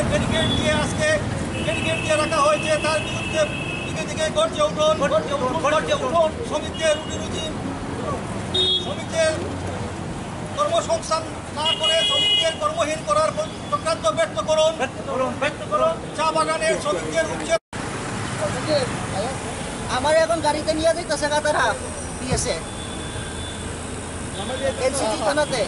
Barricade দিয়ে আজকে barricade দিয়ে রাখা হয়েছে, তার বিরুদ্ধে দিকে দিকে গর্জে উঠুন, শ্রমিকদের রুটি শ্রমিকদের কর্মসংস্থান না করে শ্রমিকদের কর্মহীন করার চক্রান্ত ব্যর্থ করুন। চা বাগানের শ্রমিকদের উচ্ছেদ। আমার এখন গাড়িতে নিয়ে যাইতেছে তারা পিএসএ এনসিটি থানাতে।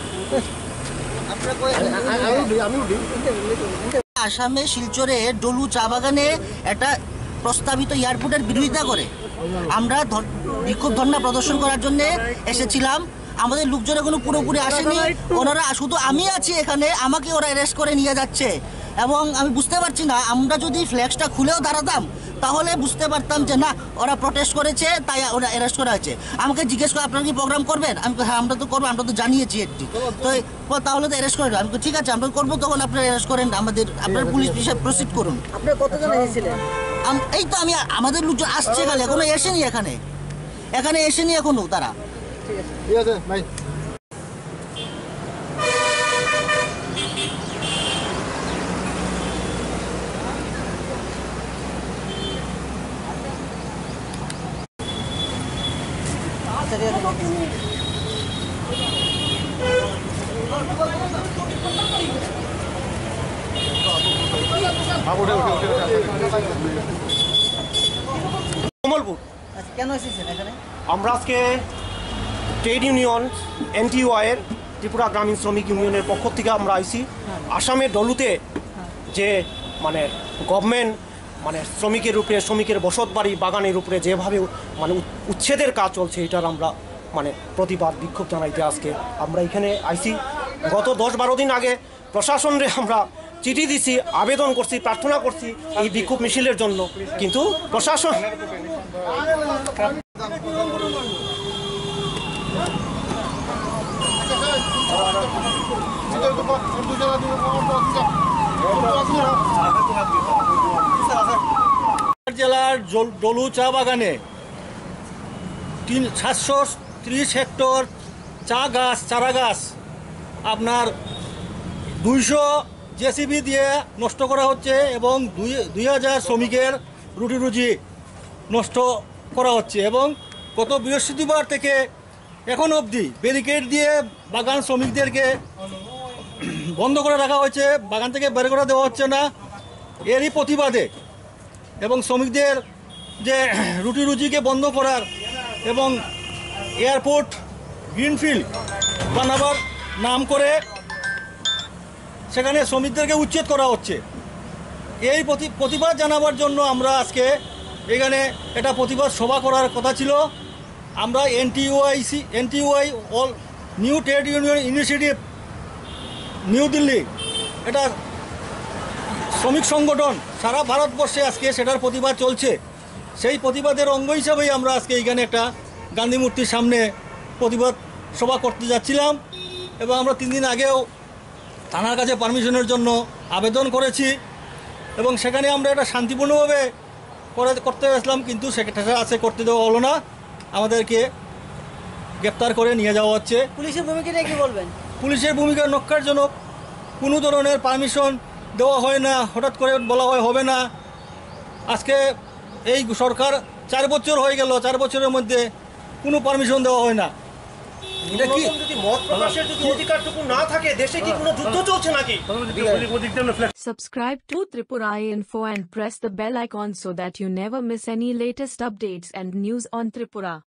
আসামে শিলচরে ডলু চা বাগানে একটা প্রস্তাবিত এয়ারপোর্টের বিরোধিতা করে আমরা বিক্ষোভ ধর্ণা প্রদর্শন করার জন্য এসেছিলাম। আমাদের লোকজন এখনো পুরোপুরি আসেনি, ওনারা শুধু আমি আছি এখানে, আমাকে ওরা অ্যারেস্ট করে নিয়ে যাচ্ছে। এবং আমি বুঝতে পারছি না, আমরা যদি ফ্ল্যাক্সটা খুলেও দাঁড়াতাম তাহলে বুঝতে পারতাম যে না ওরা প্রটেস্ট করেছে তাই ওরা অ্যারেস্ট করা হয়েছে। আমাকে জিজ্ঞেস করে আপনারা কি প্রোগ্রাম করবেন, আমি হ্যাঁ আমরা তো করবো, আমরা তো জানিয়েছি একটি, তো তাহলে তো অ্যারেস্ট করে আমি ঠিক আছে আমরা করবো, তখন আপনারা অ্যারেস্ট করেন আমাদের, আপনার পুলিশ বিষয়ে প্রসিড করুন। আপনারা কতজন এসেছিলেন? এই তো আমি, আমাদের লোকজন আসছে কালে, এখনো এসেনি এখানে এসেনি এখনো তারা। ঠিক আছে ভাই। কমলপুর কেন এসেছেন এখানে? আমরা আজকে ট্রেড ইউনিয়ন এনটিইউআইয়ের ত্রিপুরা গ্রামীণ শ্রমিক ইউনিয়নের পক্ষ থেকে আমরা আইছি। আসামের ডলুতে যে মানে গভর্নমেন্ট মানে শ্রমিকের উপরে, শ্রমিকের বসত বাড়ি বাগানের উপরে যেভাবে মানে উচ্ছেদের কাজ চলছে, এটার আমরা মানে প্রতিবাদ বিক্ষোভ জানাইতে আজকে আমরা এখানে আইছি। গত 10-12 দিন আগে প্রশাসনরে আমরা চিঠি দিছি, আবেদন করছি, প্রার্থনা করছি এই বিক্ষোভ মিছিলের জন্য, কিন্তু প্রশাসন জেলার ডলু চা বাগানে 730 হেক্টর চারা গাছ আপনার 200 জেসিবি দিয়ে নষ্ট করা হচ্ছে এবং 2000 শ্রমিকের রুটি নষ্ট করা হচ্ছে। এবং গত বৃহস্পতিবার থেকে এখন অবধি ব্যারিকেড দিয়ে বাগান শ্রমিকদেরকে বন্ধ করে রাখা হয়েছে, বাগান থেকে বের করে দেওয়া হচ্ছে না। এরই প্রতিবাদে এবং শ্রমিকদের যে রুজিকে বন্ধ করার এবং এয়ারপোর্ট গ্রিনফিল্ড বানাবার নাম করে সেখানে শ্রমিকদেরকে উচ্ছেদ করা হচ্ছে। এই প্রতিবাদ জানাবার জন্য আমরা আজকে এখানে একটা প্রতিবাদ সভা করার কথা ছিল। আমরা NTUI all new trade union initiative New Delhi, এটা শ্রমিক সংগঠন সারা ভারতবর্ষে আজকে সেটার প্রতিবাদ চলছে। সেই প্রতিবাদের অঙ্গ হিসাবেই আমরা আজকে এইখানে একটা গান্ধী মূর্তির সামনে প্রতিবাদ সভা করতে যাচ্ছিলাম। এবং আমরা 3 দিন আগেও থানার কাছে পারমিশনের জন্য আবেদন করেছি এবং সেখানে আমরা এটা শান্তিপূর্ণভাবে করতে আসলাম, কিন্তু সেটা আছে করতে দেওয়া হলো না, আমাদেরকে গ্রেপ্তার করে নিয়ে যাওয়া হচ্ছে। পুলিশের ভূমিকা নিয়ে কি বলবেন? পুলিশের ভূমিকা নক্কারজনক, কোনো ধরনের পারমিশন দেওয়া হয় না, হঠাৎ করে বলা হয় হবে না। আজকে এই সরকার 4 বছর হয়ে গেল, 4 বছরের মধ্যে কোনো পারমিশন দেওয়া হয় না। এটা কি যদি মত প্রকাশের যদি অধিকারটুকু না থাকে, দেশে কি কোনো যুদ্ধ চলছে নাকি? Subscribe to Tripura Info and press the bell icon so that you never miss any latest updates and news on Tripura.